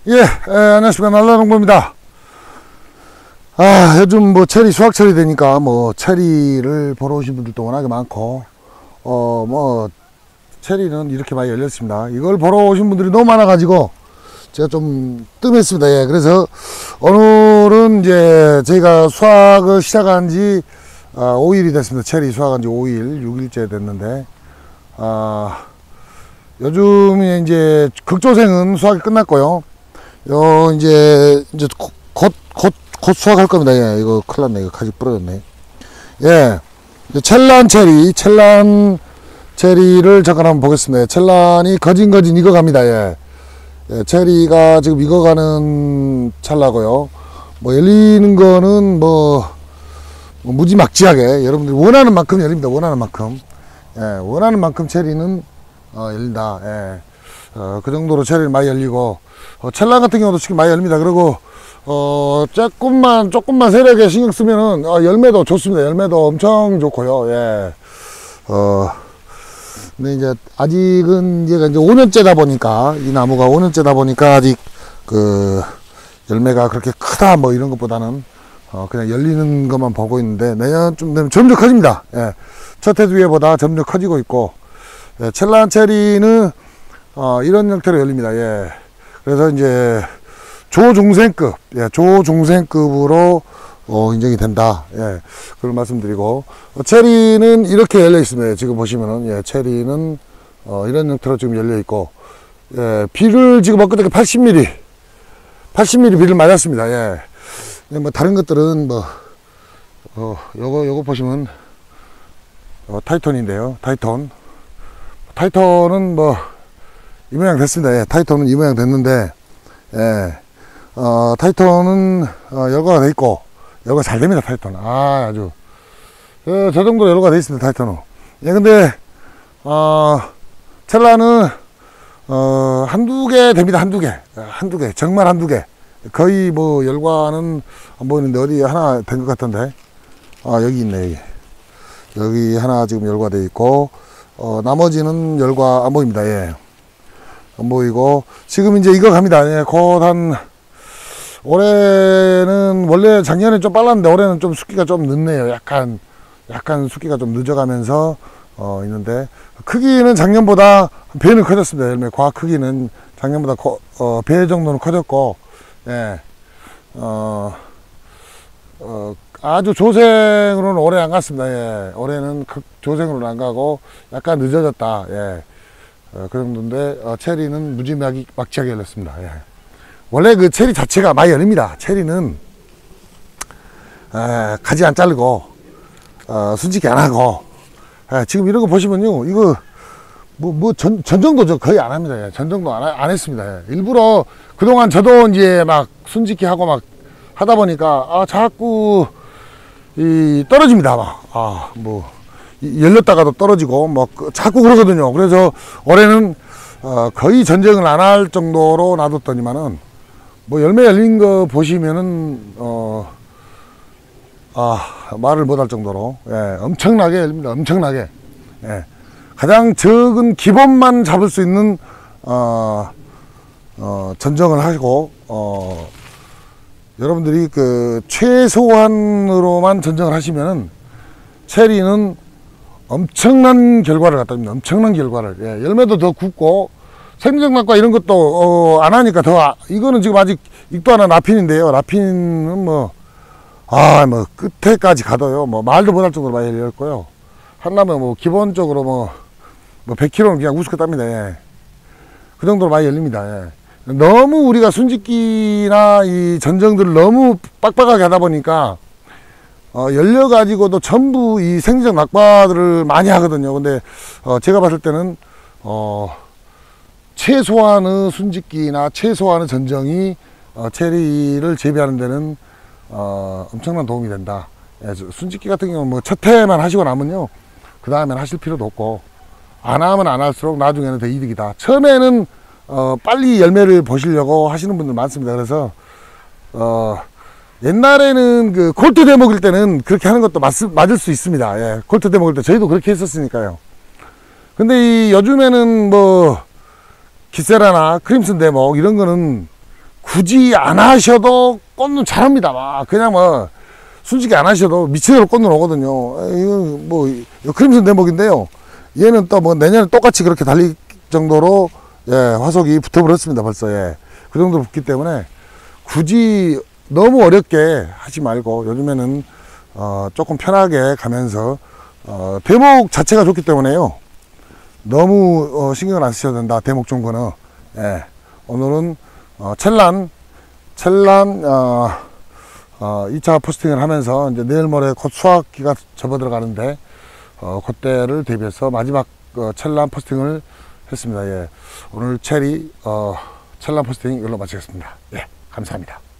안녕하십니까. 날라농부입니다. 요즘 뭐 체리 수확철이 되니까 뭐 체리를 보러 오신 분들도 워낙에 많고, 뭐 체리는 이렇게 많이 열렸습니다. 이걸 보러 오신 분들이 너무 많아가지고 제가 좀 뜸했습니다. 그래서 오늘은 이제 저희가 수확을 시작한 지 5일이 됐습니다. 체리 수확한 지 5일, 6일째 됐는데, 요즘에 이제 극조생은 수확이 끝났고요. 이제 곧 수확할 겁니다. 이거 큰일 났네. 이거 가지 부러졌네. 첼란 체리를 잠깐 한번 보겠습니다. 첼란이 거진 익어갑니다. 체리가 지금 익어가는 찰나고요. 뭐 열리는 거는 뭐 무지막지하게 여러분들이 원하는 만큼 열립니다. 원하는 만큼 체리는 열린다. 그 정도로 체리를 많이 열리고, 첼란 같은 경우도 지금 많이 열립니다. 그리고 조금만 세력에 신경 쓰면은 열매도 좋습니다. 열매도 엄청 좋고요. 근데 이제 아직은 얘가 이제 5년째다 보니까, 이 나무가 5년째다 보니까 아직 그 열매가 그렇게 크다 뭐 이런 것보다는 그냥 열리는 것만 보고 있는데, 내년쯤 되면 점점 커집니다. 첫 해 뒤에보다 점점 커지고 있고, 첼란 체리는 이런 형태로 열립니다. 그래서 이제 조중생급으로 인정이 된다. 그걸 말씀드리고, 체리는 이렇게 열려 있습니다. 지금 보시면은, 체리는 이런 형태로 지금 열려 있고, 비를 지금 엊그저께 80mm 비를 맞았습니다. 뭐 다른 것들은 뭐 요거 보시면 타이톤인데요. 타이톤은 뭐 이 모양 됐습니다. 타이톤은 이 모양 됐는데, 타이톤은 열과가 돼 있고, 열과 잘 됩니다. 타이톤은 아주 저 정도로 열과가 돼 있습니다. 타이톤은. 근데 첼라는 한두 개 됩니다. 한두 개 정말 한두 개. 거의 뭐 열과는 안 보이는데 어디 하나 된 것 같던데, 여기 있네. 여기 하나 지금 열과돼 있고, 나머지는 열과 안 보입니다. 안 보이고, 지금 이제 이거 갑니다. 곧 한, 올해는 원래 작년에 좀 빨랐는데 올해는 좀 숙기가 좀 늦네요. 약간 숙기가 좀 늦어가면서 있는데, 크기는 작년보다 배는 커졌습니다. 열매 과학 크기는 작년보다 배 정도는 커졌고, 아주 조생으로는 올해 안 갔습니다. 올해는 조생으로는 안 가고 약간 늦어졌다. 그 정도인데, 체리는 무지막지하게 열렸습니다. 원래 그 체리 자체가 많이 열립니다. 체리는 가지 안 자르고 순짓기 안 하고, 지금 이런 거 보시면요, 이거 전정도 저 거의 안 합니다. 전정도 안 했습니다. 일부러 그동안 저도 이제 막 순짓기 하고 막 하다 보니까 자꾸 떨어집니다. 열렸다가도 떨어지고 뭐 자꾸 그러거든요. 그래서 올해는 거의 전쟁을 안 할 정도로 놔뒀더니만은, 뭐 열매 열린 거 보시면은 말을 못할 정도로 엄청나게 열립니다. 엄청나게. 가장 적은 기본만 잡을 수 있는 전정을 하시고, 여러분들이 그 최소한으로만 전정을 하시면은 체리는 엄청난 결과를 갖다 줍니다. 엄청난 결과를. 열매도 더 굵고, 생명력과 이런 것도 안 하니까 더, 이거는 지금 아직 익도 하나 라핀인데요. 라핀은 뭐 끝에까지 가도요, 뭐 말도 못할 정도로 많이 열렸고요. 한나무 뭐 기본적으로 뭐 100kg는 그냥 우습게 땁니다. 그 정도로 많이 열립니다. 너무 우리가 순짓기나 이 전정들을 너무 빡빡하게 하다 보니까 열려가지고도 전부 이 생리적 낙과들을 많이 하거든요. 근데 제가 봤을 때는 최소한의 순짓기나 최소한의 전정이 체리를 재배하는 데는 엄청난 도움이 된다. 순짓기 같은 경우는 뭐 첫 해만 하시고 나면요, 그 다음엔 하실 필요도 없고, 안 하면 안 할수록 나중에는 더 이득이다. 처음에는 빨리 열매를 보시려고 하시는 분들 많습니다. 그래서 옛날에는 그 콜트 대목일 때는 그렇게 하는 것도 맞을 수 있습니다. 콜트 대목일 때 저희도 그렇게 했었으니까요. 근데 요즘에는 뭐 기세라나 크림슨 대목 이런 거는 굳이 안 하셔도 꽃눈 잘합니다. 막 그냥 뭐 순식이 안 하셔도 미치도록 꽃눈 오거든요. 이거 뭐 크림슨 대목인데요. 얘는 또 뭐 내년에 똑같이 그렇게 달릴 정도로 예, 화석이 붙어버렸습니다. 벌써 예. 그 정도로 붙기 때문에 굳이 너무 어렵게 하지 말고 요즘에는 조금 편하게 가면서 대목 자체가 좋기 때문에요. 너무 신경을 안 쓰셔도 된다. 대목 좋은 거는 예. 오늘은 첼란 2차 포스팅을 하면서 이제 내일 모레 곧 수확기가 접어 들어가는데 그때를 대비해서 마지막 첼란 포스팅을 했습니다. 예. 오늘 체리 첼란 포스팅 이걸로 마치겠습니다. 예, 감사합니다.